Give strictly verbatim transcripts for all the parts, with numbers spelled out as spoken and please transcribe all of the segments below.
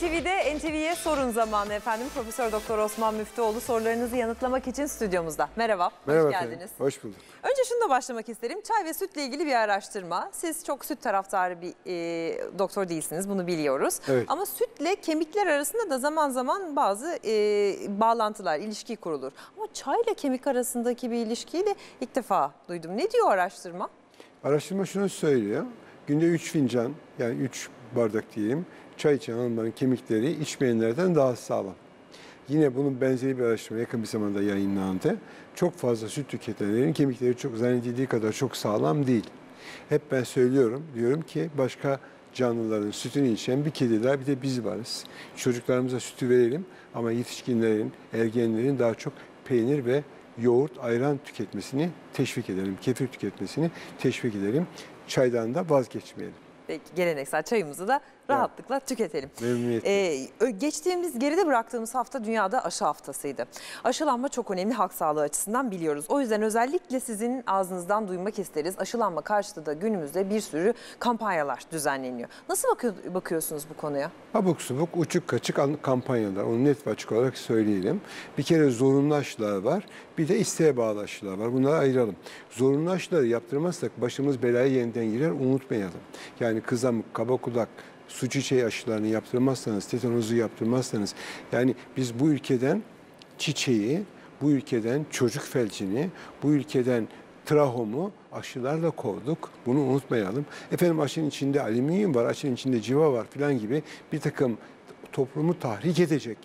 T V'de N T V'ye sorun zamanı efendim. Profesör Doktor Osman Müftüoğlu sorularınızı yanıtlamak için stüdyomuzda. Merhaba, Merhaba hoş efendim, geldiniz. hoş bulduk. Önce şunu da başlamak isterim. Çay ve sütle ilgili bir araştırma. Siz çok süt taraftarı bir e, doktor değilsiniz, bunu biliyoruz. Evet. Ama sütle kemikler arasında da zaman zaman bazı e, bağlantılar, ilişki kurulur. Ama çayla kemik arasındaki bir ilişkiyi de ilk defa duydum. Ne diyor araştırma? Araştırma şunu söylüyor. Günde üç fincan, yani üç bardak diyeyim, çay içen hanımların kemikleri içmeyenlerden daha sağlam. Yine bunun benzeri bir araştırma yakın bir zamanda yayınlandı. Çok fazla süt tüketenlerin kemikleri çok zannedildiği kadar çok sağlam değil. Hep ben söylüyorum, diyorum ki başka canlıların sütünü içen bir kediler bir de biz varız. Çocuklarımıza sütü verelim ama yetişkinlerin, ergenlerin daha çok peynir ve yoğurt, ayran tüketmesini teşvik edelim. Kefir tüketmesini teşvik edelim. Çaydan da vazgeçmeyelim. Peki, geleneksel çayımızı da rahatlıkla evet. tüketelim. Memnuniyetle. Ee, geçtiğimiz, geride bıraktığımız hafta dünyada aşı haftasıydı. Aşılanma çok önemli halk sağlığı açısından biliyoruz. O yüzden özellikle sizin ağzınızdan duymak isteriz. Aşılanma karşıtı da günümüzde bir sürü kampanyalar düzenleniyor. Nasıl bakıyor, bakıyorsunuz bu konuya? Abuk subuk, uçuk kaçık kampanyalar. Onu net ve açık olarak söyleyelim. Bir kere zorunlu aşılar var. Bir de isteğe bağlı aşılar var. Bunları ayıralım. Zorunlu aşıları yaptırmazsak başımız belaya yeniden girer, unutmayalım. Yani kızamık, kaba kulak, su çiçeği aşılarını yaptırmazsanız, tetanozu yaptırmazsanız, yani biz bu ülkeden çiçeği, bu ülkeden çocuk felcini, bu ülkeden trahomu aşılarla kovduk. Bunu unutmayalım. Efendim aşının içinde alüminyum var, aşının içinde civa var filan gibi bir takım toplumu tahrik edecek,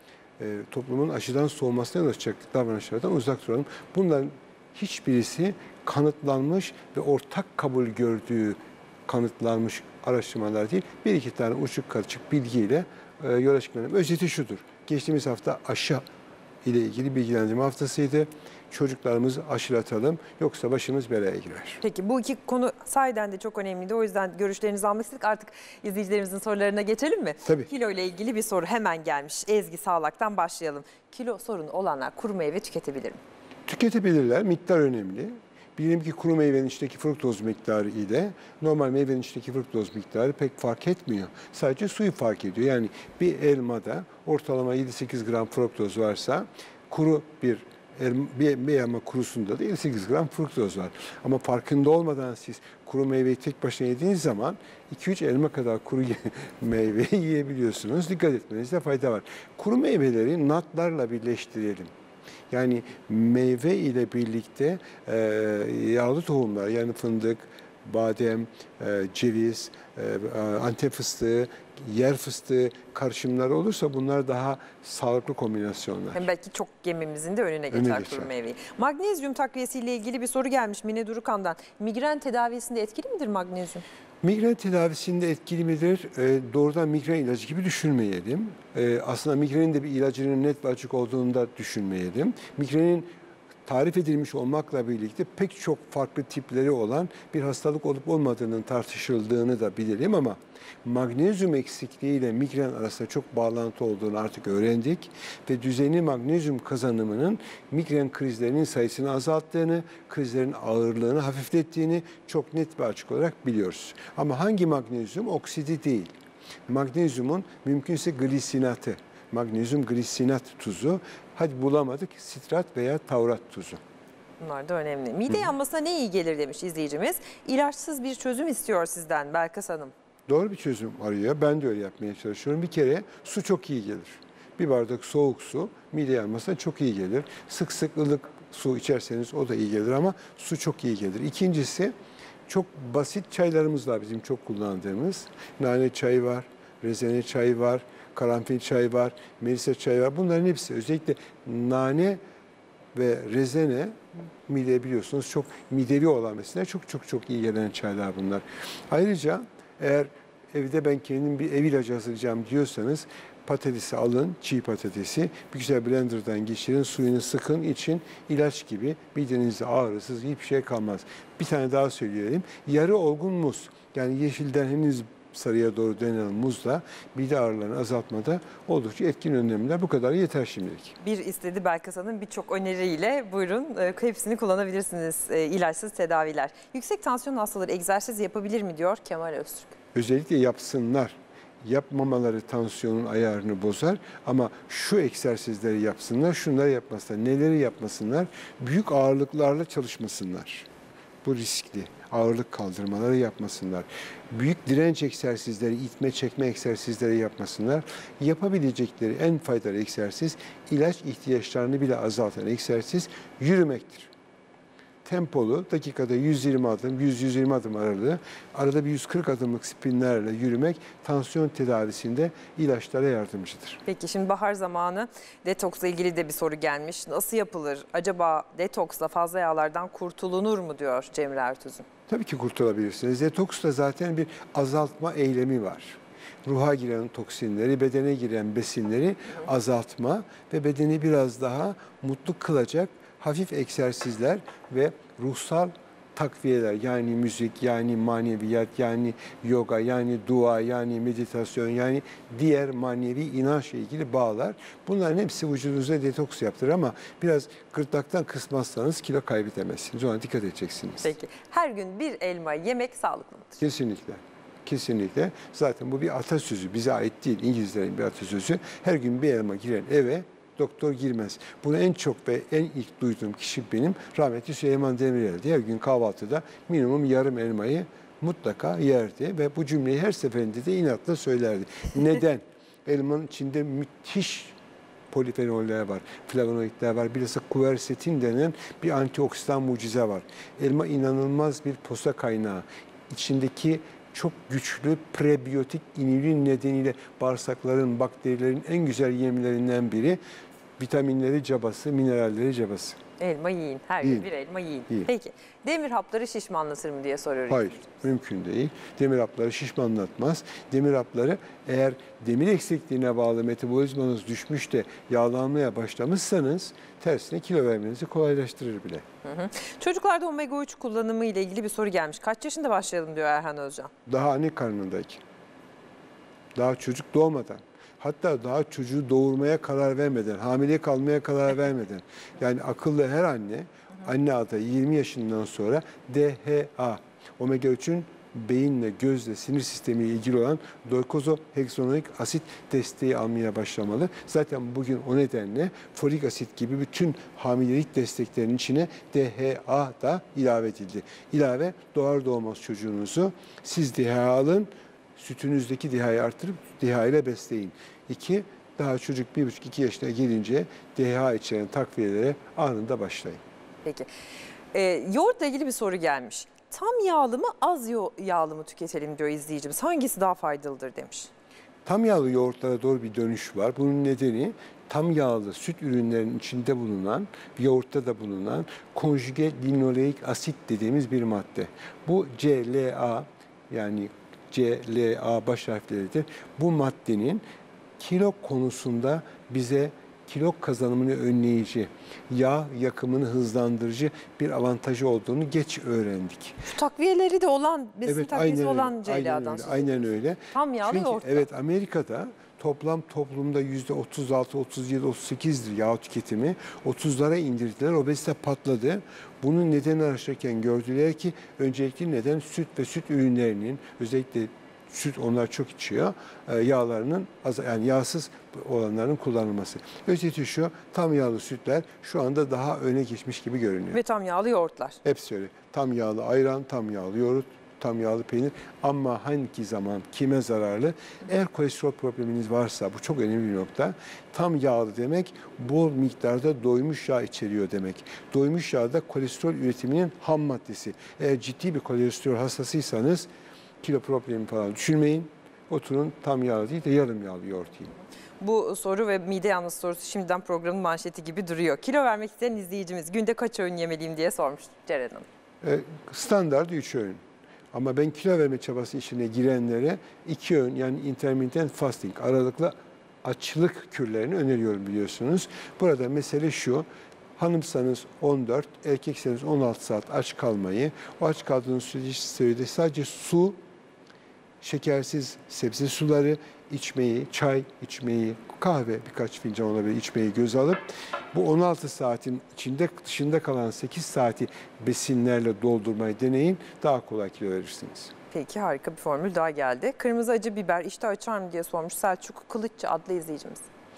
e, toplumun aşıdan soğumasına yol açacak davranışlardan uzak duralım. Bunların hiçbirisi kanıtlanmış ve ortak kabul gördüğü kanıtlanmış araştırmalar değil. Bir iki tane uçuk kaçık bilgiyle e, yola çıkmalıyım. Özeti şudur. Geçtiğimiz hafta aşı ile ilgili bilgilendirme haftasıydı. Çocuklarımızı aşılatalım yoksa başımız belaya girer. Peki bu iki konu sahiden de çok önemliydi. O yüzden görüşlerinizi almak istedik. Artık izleyicilerimizin sorularına geçelim mi? Tabii. Kilo ile ilgili bir soru hemen gelmiş. Ezgi Sağlak'tan başlayalım. Kilo sorunu olanlar kuru meyve tüketebilir mi? Tüketebilirler. Miktar önemli. Bilelim ki kuru meyvenin içindeki fruktoz miktarı ile normal meyvenin içindeki fruktoz miktarı pek fark etmiyor. Sadece suyu fark ediyor. Yani bir elmada ortalama yedi sekiz gram fruktoz varsa kuru bir elma, bir, bir elma kurusunda da yedi sekiz gram fruktoz var. Ama farkında olmadan siz kuru meyveyi tek başına yediğiniz zaman iki üç elma kadar kuru meyve yiyebiliyorsunuz. Dikkat etmenizde fayda var. Kuru meyveleri natlarla birleştirelim. Yani meyve ile birlikte e, yağlı tohumlar, yani fındık, badem, e, ceviz, e, Antep fıstığı, yer fıstığı karışımları olursa bunlar daha sağlıklı kombinasyonlar. Hem belki çok yememizin de önüne geçer, Önüne kuru geçer. meyveyi. Magnezyum takviyesiyle ilgili bir soru gelmiş Mine Durukan'dan. Migren tedavisinde etkili midir magnezyum? Migren tedavisinde etkili midir? E, doğrudan migren ilacı gibi düşünmeyelim. E, aslında migrenin de bir ilacının net ve açık olduğunu da düşünmeyelim. Migrenin tarif edilmiş olmakla birlikte pek çok farklı tipleri olan bir hastalık olup olmadığının tartışıldığını da bilelim ama magnezyum eksikliği ile migren arasında çok bağlantı olduğunu artık öğrendik ve düzenli magnezyum kazanımının migren krizlerinin sayısını azalttığını, krizlerin ağırlığını hafiflettiğini çok net ve açık olarak biliyoruz. Ama hangi magnezyum? Oksidi değil. Magnezyumun mümkünse glisinatı. Magnezyum glisinat tuzu. Hadi bulamadık, sitrat veya taurat tuzu. Bunlar da önemli. Mide yanmasına ne iyi gelir demiş izleyicimiz. İlaçsız bir çözüm istiyor sizden Belkıs Hanım. Doğru bir çözüm arıyor. Ben de öyle yapmaya çalışıyorum. Bir kere su çok iyi gelir. Bir bardak soğuk su mide yanmasına çok iyi gelir. Sık sık ılık su içerseniz o da iyi gelir ama su çok iyi gelir. İkincisi, çok basit çaylarımız var bizim çok kullandığımız. Nane çayı var, rezene çayı var, karanfil çayı var, melisa çayı var. Bunların hepsi, özellikle nane ve rezene mideye biliyorsunuz çok midevi olan mesela çok çok çok iyi gelen çaylar bunlar. Ayrıca eğer evde ben kendim bir ev ilacı hazırlayacağım diyorsanız patatesi alın, çiğ patatesi bir güzel blenderdan geçirin, suyunu sıkın, için ilaç gibi midenizde ağrısız hiçbir şey kalmaz. Bir tane daha söyleyelim. Yarı olgun muz, yani yeşilden henüz sarıya doğru dönen muzla mide ağrılarını azaltmada oldukça etkin önlemler. Bu kadar yeter şimdilik. Bir istedi Belkıs Hanım, birçok öneriyle buyurun hepsini kullanabilirsiniz, ilaçsız tedaviler. Yüksek tansiyon hastaları egzersiz yapabilir mi diyor Kemal Öztürk. Özellikle yapsınlar. yapmamaları tansiyonun ayarını bozar ama şu egzersizleri yapsınlar, şunları yapmasınlar, neleri yapmasınlar, büyük ağırlıklarla çalışmasınlar. Bu riskli. Ağırlık kaldırmaları yapmasınlar. Büyük direnç egzersizleri, itme çekme egzersizleri yapmasınlar. Yapabilecekleri en faydalı egzersiz, ilaç ihtiyaçlarını bile azaltan egzersiz yürümektir. Tempolu, dakikada yüz yirmi adım, yüz yüz yirmi adım aralığı, arada bir yüz kırk adımlık spinlerle yürümek tansiyon tedavisinde ilaçlara yardımcıdır. Peki şimdi bahar zamanı, detoksla ilgili de bir soru gelmiş. Nasıl yapılır? Acaba detoksla fazla yağlardan kurtulunur mu diyor Cemre Ertüzün. Tabii ki kurtulabilirsiniz. Detoksta zaten bir azaltma eylemi var. Ruha giren toksinleri, bedene giren besinleri azaltma ve bedeni biraz daha mutlu kılacak hafif egzersizler ve ruhsal takviyeler, yani müzik, yani maneviyat, yani yoga, yani dua, yani meditasyon, yani diğer manevi inançla ilgili bağlar. Bunların hepsi vücudunuza detoks yaptırır ama biraz gırtlaktan kısmazsanız kilo kaybedemezsiniz. Ona dikkat edeceksiniz. Peki her gün bir elma yemek sağlıklı mıdır? Kesinlikle. Kesinlikle. Zaten bu bir atasözü. Bize ait değil. İngilizlerin bir atasözü. Her gün bir elma giren eve doktor girmez. Bunu en çok ve en ilk duyduğum kişi benim rahmetli Süleyman Demirel'di. Her gün kahvaltıda minimum yarım elmayı mutlaka yerdi ve bu cümleyi her seferinde de inatla söylerdi. Neden? Elmanın içinde müthiş polifenoller var, flavonoidler var. Bilhassa kuversetin denen bir antioksidan mucize var. Elma inanılmaz bir posa kaynağı. İçindeki çok güçlü prebiyotik inülin nedeniyle bağırsakların, bakterilerin en güzel yemlerinden biri. Vitaminleri cabası, mineralleri cabası. Elma yiyin. Her Yiyin. gün bir elma yiyin. Yiyin. Peki demir hapları şişmanlatır mı diye soruyoruz. Hayır, mümkün değil. Demir hapları şişmanlatmaz. Demir hapları, eğer demir eksikliğine bağlı metabolizmanız düşmüş de yağlanmaya başlamışsanız tersine kilo vermenizi kolaylaştırır bile. Hı hı. Çocuklarda omega üç kullanımı ile ilgili bir soru gelmiş. Kaç yaşında başlayalım diyor Erhan Özcan. Daha anne karnındayken. Daha çocuk doğmadan. Hatta daha çocuğu doğurmaya karar vermeden, hamile kalmaya karar vermeden. Yani akıllı her anne, anne adayı yirmi yaşından sonra D H A, omega üçün beyinle, gözle, sinir sistemiyle ilgili olan doykozoheksonoik asit desteği almaya başlamalı. Zaten bugün o nedenle folik asit gibi bütün hamilelik desteklerinin içine D H A da ilave edildi. İlave doğar doğmaz çocuğunuzu siz D H A alın, sütünüzdeki D H A'yı artırıp D H A ile besleyin. İki, daha çocuk bir buçuk iki yaşına gelince D H A içeren takviyelere anında başlayın. Peki. Ee, yoğurtla ilgili bir soru gelmiş. Tam yağlı mı az yağlı mı tüketelim diyor izleyicimiz. Hangisi daha faydalıdır demiş. Tam yağlı yoğurtlara doğru bir dönüş var. Bunun nedeni tam yağlı süt ürünlerinin içinde bulunan, yoğurtta da bulunan konjüge linoleik asit dediğimiz bir madde. Bu C L A, yani C L A baş harfleridir. Bu maddenin kilo konusunda bize kilo kazanımını önleyici, yağ yakımını hızlandırıcı bir avantajı olduğunu geç öğrendik. Şu takviyeleri de olan, besin Evet, takviyesi aynen olan öyle, C L A'dan. aynen öyle, aynen öyle. Tam yağlı Çünkü yoğurtla. evet, Amerika'da toplam toplumda yüzde otuz altı, otuz yedi, otuz sekizdir yağ tüketimi. otuzlara indirdiler, obezite patladı. Bunun nedeni araştırırken gördüler ki öncelikli neden süt ve süt ürünlerinin, özellikle süt onlar çok içiyor, yağlarının az, yani yağsız olanların kullanılması. Özeti şu, tam yağlı sütler şu anda daha öne geçmiş gibi görünüyor. Ve tam yağlı yoğurtlar. Hepsi öyle. Tam yağlı ayran, tam yağlı yoğurt, tam yağlı peynir. Ama hangi zaman kime zararlı? Eğer kolesterol probleminiz varsa, bu çok önemli bir nokta. Tam yağlı demek bol miktarda doymuş yağ içeriyor demek. Doymuş yağ da kolesterol üretiminin ham maddesi. Eğer ciddi bir kolesterol hastasıysanız kilo problemi falan düşünmeyin. Oturun, tam yağlı değil de yarım yağlı yoğurt yiyin. Bu soru ve mide yanlısı sorusu şimdiden programın manşeti gibi duruyor. Kilo vermek isteyen izleyicimiz günde kaç öğün yemeliyim diye sormuş Ceren Hanım. E, standart üç öğün. Ama ben kilo verme çabası içine girenlere iki öğün, yani intermittent fasting, aralıklı açlık kürlerini öneriyorum biliyorsunuz. Burada mesele şu: hanımsanız on dört, erkekseniz on altı saat aç kalmayı, o aç kaldığınız sürede sadece su, şekersiz sebze suları içmeyi, çay içmeyi, kahve birkaç fincan olabilir içmeyi göz alıp bu on altı saatin içinde dışında kalan sekiz saati besinlerle doldurmayı deneyin. Daha kolay kilo verirsiniz. Peki, harika bir formül daha geldi. Kırmızı acı biber iştah açar mı diye sormuş Selçuk Kılıççı adlı izleyicimiz.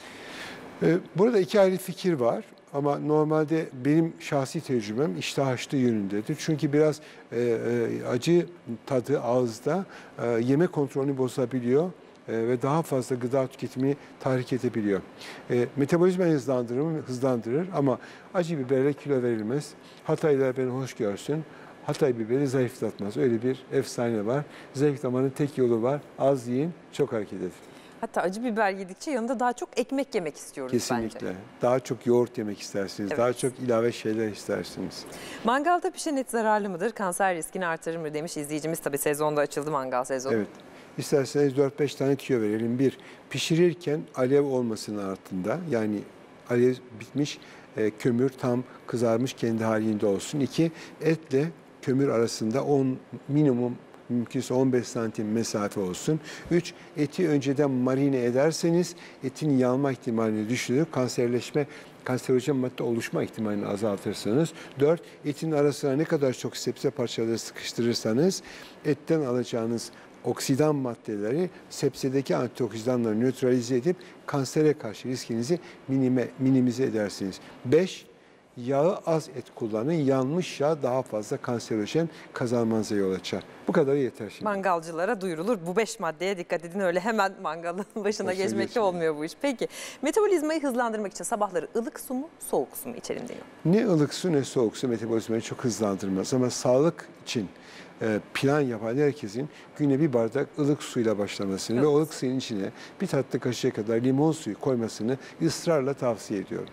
Ee, Burada iki ayrı fikir var. Ama normalde benim şahsi tecrübem iştah açtığı yönündedir. Çünkü biraz e, e, acı tadı ağızda e, yeme kontrolünü bozabiliyor e, ve daha fazla gıda tüketimini tahrik edebiliyor. E, metabolizmayı hızlandırır mı? Hızlandırır ama acı biberle kilo verilmez. Hataylılar beni hoş görsün. Hatay biberi zayıflatmaz. Öyle bir efsane var. Zayıflamanın tek yolu var. Az yiyin, çok hareket edin. Hatta acı biber yedikçe yanında daha çok ekmek yemek istiyoruz Kesinlikle. bence. Daha çok yoğurt yemek istersiniz. Evet. Daha çok ilave şeyler istersiniz. Mangalda pişen et zararlı mıdır? Kanser riskini artırır mı demiş izleyicimiz. Tabii sezonda açıldı mangal sezonu. Evet. İsterseniz dört beş tane tüyo verelim. Bir, pişirirken alev olmasının altında, yani alev bitmiş, e, kömür tam kızarmış kendi halinde olsun. İki, etle kömür arasında on minimum mümkünse on beş santim mesafe olsun. Üç, eti önceden marine ederseniz etin yanma ihtimalini düşürür. Kanserleşme, kanserojen madde oluşma ihtimalini azaltırsınız. Dört, etin arasına ne kadar çok sebze parçaları sıkıştırırsanız etten alacağınız oksidan maddeleri sebzedeki antioksidanları nötralize edip kansere karşı riskinizi minime, minimize edersiniz. Beş, yağı az et kullanın. Yanmış yağ daha fazla kanserojen kazanmanıza yol açar. Bu kadar yeter şimdi. Mangalcılara duyurulur. Bu beş maddeye dikkat edin. Öyle hemen mangalın başına Başına geçmekte geçmeyin. olmuyor bu iş. Peki, metabolizmayı hızlandırmak için sabahları ılık su mu, soğuk su mu içelim diyor. Ne ılık su ne soğuk su metabolizmayı çok hızlandırmaz. Ama sağlık için e, plan yapan herkesin güne bir bardak ılık suyla başlamasını Evet. ve ılık suyun içine bir tatlı kaşığı kadar limon suyu koymasını ısrarla tavsiye ediyorum.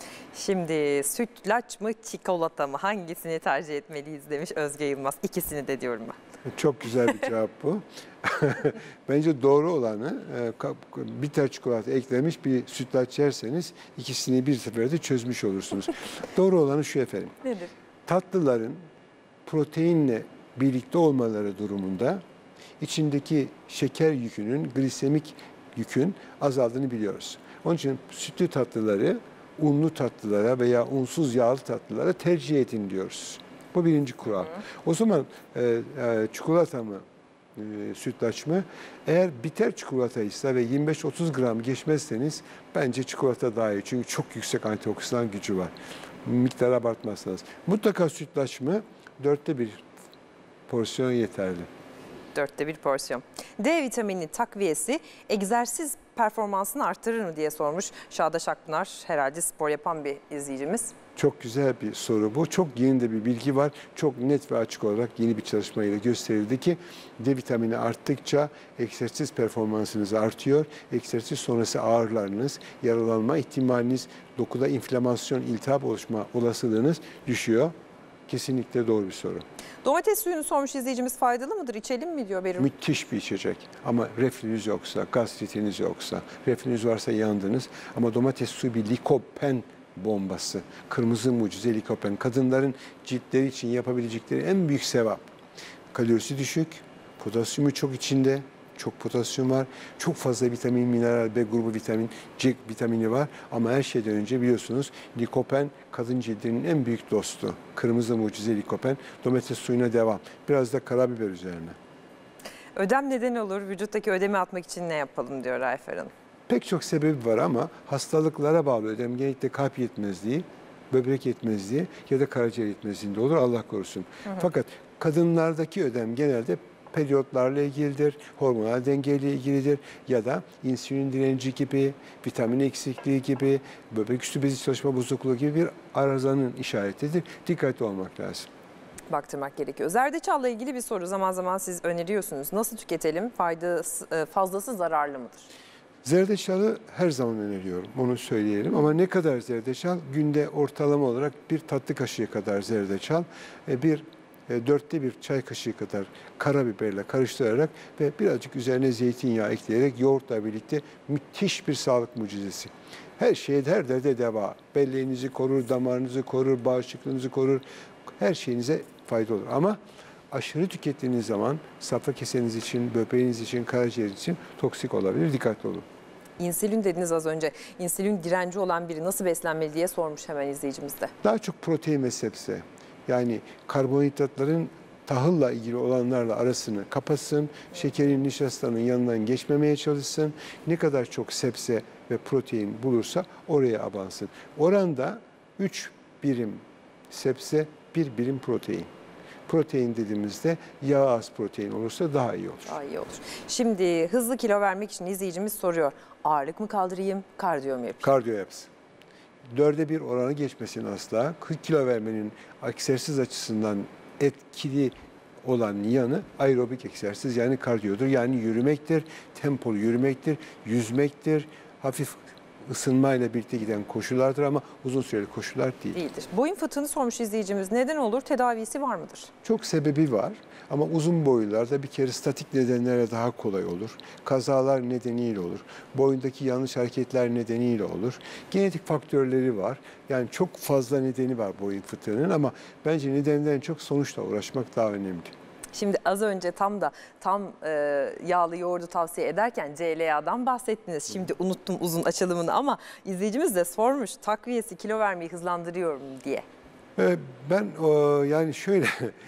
Şimdi sütlaç mı, çikolata mı, hangisini tercih etmeliyiz demiş Özge Yılmaz. İkisini de diyorum ben. Çok güzel bir cevap bu. Bence doğru olanı e, bitter çikolata eklemiş bir sütlaç yerseniz ikisini bir seferde çözmüş olursunuz. Doğru olanı şu efendim. Nedir? Tatlıların proteinle birlikte olmaları durumunda içindeki şeker yükünün, glisemik yükün azaldığını biliyoruz. Onun için sütlü tatlıları unlu tatlılara veya unsuz yağlı tatlılara tercih edin diyoruz. Bu birinci kural. Hı hı. O zaman e, e, çikolata mı, e, sütlaç mı? Eğer bitter çikolataysa ve yirmi beş otuz gram geçmezseniz bence çikolata daha iyi. Çünkü çok yüksek antioksidan gücü var. Miktarı abartmazsanız. Mutlaka sütlaç mı? Dörtte bir porsiyon yeterli. Dörtte bir porsiyon. D vitamini takviyesi egzersiz performansını artırır mı diye sormuş Şadaş Akpınar. Herhalde spor yapan bir izleyicimiz. Çok güzel bir soru bu. Çok yeni de bir bilgi var. Çok net ve açık olarak yeni bir çalışmayla gösterildi ki D vitamini arttıkça egzersiz performansınız artıyor. Egzersiz sonrası ağrılarınız, yaralanma ihtimaliniz, dokuda inflamasyon, iltihap oluşma olasılığınız düşüyor. Kesinlikle doğru bir soru. Domates suyunu sormuş izleyicimiz, faydalı mıdır? İçelim mi diyor Berim? Müthiş bir içecek ama reflünüz yoksa, gastritiniz yoksa, reflünüz varsa yandınız. Ama domates suyu bir likopen bombası. Kırmızı mucize likopen. Kadınların ciltleri için yapabilecekleri en büyük sevap. Kalorisi düşük, potasyumu çok içinde. Çok potasyum var. Çok fazla vitamin, mineral, B grubu vitamin, C vitamini var. Ama her şeyden önce biliyorsunuz likopen kadın cildinin en büyük dostu. Kırmızı mucize likopen. Domates suyuna devam. Biraz da karabiber üzerine. Ödem neden olur? Vücuttaki ödemi atmak için ne yapalım diyor Ayfer Hanım. Pek çok sebebi var ama hastalıklara bağlı ödem genellikle kalp yetmezliği, böbrek yetmezliği ya da karaciğer yetmezliğinde olur, Allah korusun. Hı hı. Fakat kadınlardaki ödem genelde periyotlarla ilgilidir, hormonal dengeyle ilgilidir ya da insülin direnci gibi, vitamin eksikliği gibi, böbrek üstü bezi çalışma bozukluğu gibi bir arızanın işaretidir. Dikkatli olmak lazım. Baktırmak gerekiyor. Zerdeçalla ilgili bir soru zaman zaman siz öneriyorsunuz. Nasıl tüketelim? Faydası, fazlası zararlı mıdır? Zerdeçalı her zaman öneriyorum, onu söyleyelim. Ama ne kadar zerdeçal? Günde ortalama olarak bir tatlı kaşığı kadar zerdeçal, bir e, dörtte bir çay kaşığı kadar karabiberle karıştırarak ve birazcık üzerine zeytinyağı ekleyerek yoğurtla birlikte müthiş bir sağlık mucizesi. Her şeye, her derde deva. Belleğinizi korur, damarınızı korur, bağışıklığınızı korur. Her şeyinize fayda olur. Ama aşırı tükettiğiniz zaman safra keseniz için, böbreğiniz için, karaciğer için toksik olabilir. Dikkatli olun. İnsülin dediniz az önce. İnsülin direnci olan biri nasıl beslenmeli diye sormuş hemen izleyicimiz de. Daha çok protein ve sebze. Yani karbonhidratların tahılla ilgili olanlarla arasını kapatsın, şekerin, nişastanın yanından geçmemeye çalışsın. Ne kadar çok sebze ve protein bulursa oraya abansın. Oranda üç birim sebze, bir birim protein. Protein dediğimizde yağ az protein olursa daha iyi olur. Daha iyi olur. Şimdi hızlı kilo vermek için izleyicimiz soruyor. Ağırlık mı kaldırayım, kardiyo mu yapayım? Kardiyo yapsın. Dörde bir oranı geçmesin asla. kırk kilo vermenin egzersiz açısından etkili olan yanı aerobik egzersiz yani kardiyodur. Yani yürümektir, tempolu yürümektir, yüzmektir, hafif ısınmayla birlikte giden koşulardır ama uzun süreli koşular değil. Değildir. Boyun fıtığını sormuş izleyicimiz. Neden olur? Tedavisi var mıdır? Çok sebebi var ama uzun boylularda bir kere statik nedenlerle daha kolay olur. Kazalar nedeniyle olur. Boyundaki yanlış hareketler nedeniyle olur. Genetik faktörleri var. Yani çok fazla nedeni var boyun fıtığının ama bence nedenden çok sonuçla uğraşmak daha önemli. Şimdi az önce tam da tam e, yağlı yoğurdu tavsiye ederken C L A'dan bahsettiniz. Şimdi unuttum uzun açılımını ama izleyicimiz de sormuş. Takviyesi kilo vermeyi hızlandırıyor mu diye. Ee, Ben o, yani şöyle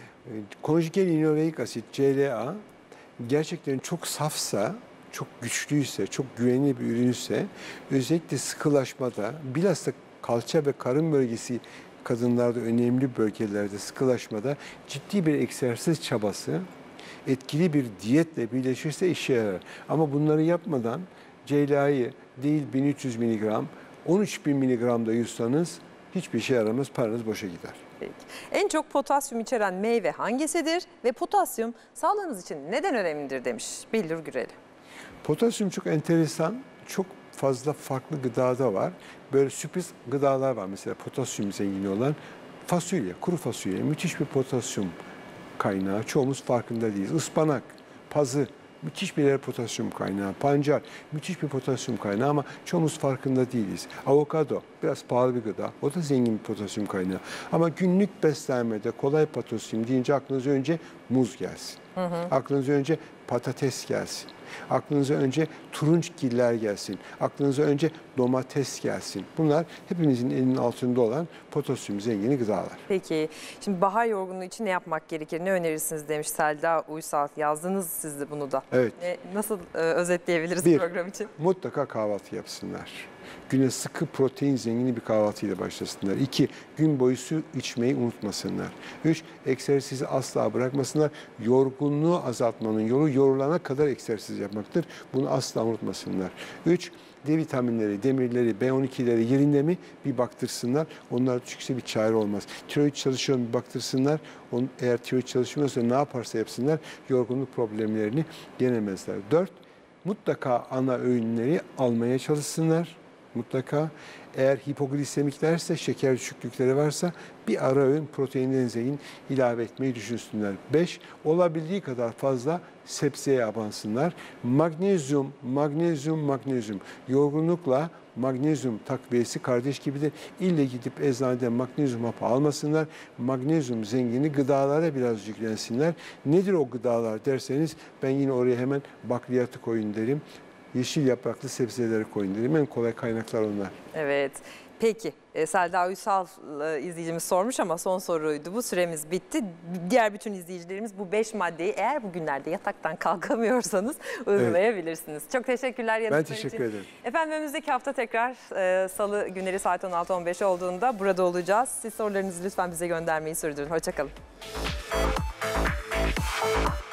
konjugel linoleik asit C L A gerçekten çok safsa, çok güçlüyse, çok güvenli bir ürünse özellikle sıkılaşmada bilhassa kalça ve karın bölgesi kadınlarda önemli bölgelerde sıkılaşmada ciddi bir egzersiz çabası etkili bir diyetle birleşirse işe yarar. Ama bunları yapmadan C L A'yı değil bin üç yüz miligram on üç bin miligramda yutsanız hiçbir şey yaramaz, paranız boşa gider. Peki. En çok potasyum içeren meyve hangisidir ve potasyum sağlığımız için neden önemlidir demiş Billur Güreli. Potasyum çok enteresan, çok fazla farklı gıdada var. Böyle sürpriz gıdalar var mesela potasyum zengini olan fasulye, kuru fasulye müthiş bir potasyum kaynağı. Çoğumuz farkında değiliz. Ispanak, pazı müthiş bir potasyum kaynağı. Pancar müthiş bir potasyum kaynağı ama çoğumuz farkında değiliz. Avokado biraz pahalı bir gıda. O da zengin bir potasyum kaynağı. Ama günlük beslenmede kolay potasyum deyince aklınıza önce muz gelsin. Hı hı. Aklınıza önce patates gelsin. Aklınıza önce turunçgiller gelsin. Aklınıza önce domates gelsin. Bunlar hepimizin elinin altında olan potasyum zengini gıdalar. Peki şimdi bahar yorgunluğu için ne yapmak gerekir? Ne önerirsiniz demiş Selda Uysal. Yazdınız siz de bunu da. Evet. Ne, nasıl e, özetleyebiliriz Bir, program için? Mutlaka kahvaltı yapsınlar. Güne sıkı protein zengini bir kahvaltıyla başlasınlar. İki, gün boyu su içmeyi unutmasınlar. Üç, egzersizi asla bırakmasınlar. Yorgunluğu azaltmanın yolu yorulana kadar egzersiz yapmaktır. Bunu asla unutmasınlar. Üç, D vitaminleri, demirleri, B on ikileri yerinde mi bir baktırsınlar. Onlar düşükse bir çare olmaz. Tiroid çalışıyor mu bir baktırsınlar. Onun, eğer tiroid çalışmıyorsa ne yaparsa yapsınlar yorgunluk problemlerini yenemezler. Dört, mutlaka ana öğünleri almaya çalışsınlar. Mutlaka eğer hipoglisemiklerse, şeker düşüklükleri varsa bir ara öğün proteinden zengin ilave etmeyi düşünsünler. Beş, olabildiği kadar fazla sebzeye abansınlar. Magnezyum, magnezyum, magnezyum. Yorgunlukla magnezyum takviyesi kardeş gibidir. İlle gidip eczaneden magnezyum hapı almasınlar. Magnezyum zengini gıdalara biraz yüklensinler. Nedir o gıdalar derseniz ben yine oraya hemen bakliyatı koyun derim. Yeşil yapraklı sebzeleri koyun dedim. En kolay kaynaklar onlar. Evet. Peki e, Selda Uysal e, izleyicimiz sormuş ama son soruydu. Bu süremiz bitti. Diğer bütün izleyicilerimiz bu beş maddeyi eğer bugünlerde yataktan kalkamıyorsanız uygulayabilirsiniz. Evet. Çok teşekkürler yanıtlar için. Ben teşekkür ederim. Efendim önümüzdeki hafta tekrar e, salı günleri saat on altı on beş olduğunda burada olacağız. Siz sorularınızı lütfen bize göndermeyi sürdürün. Hoşçakalın.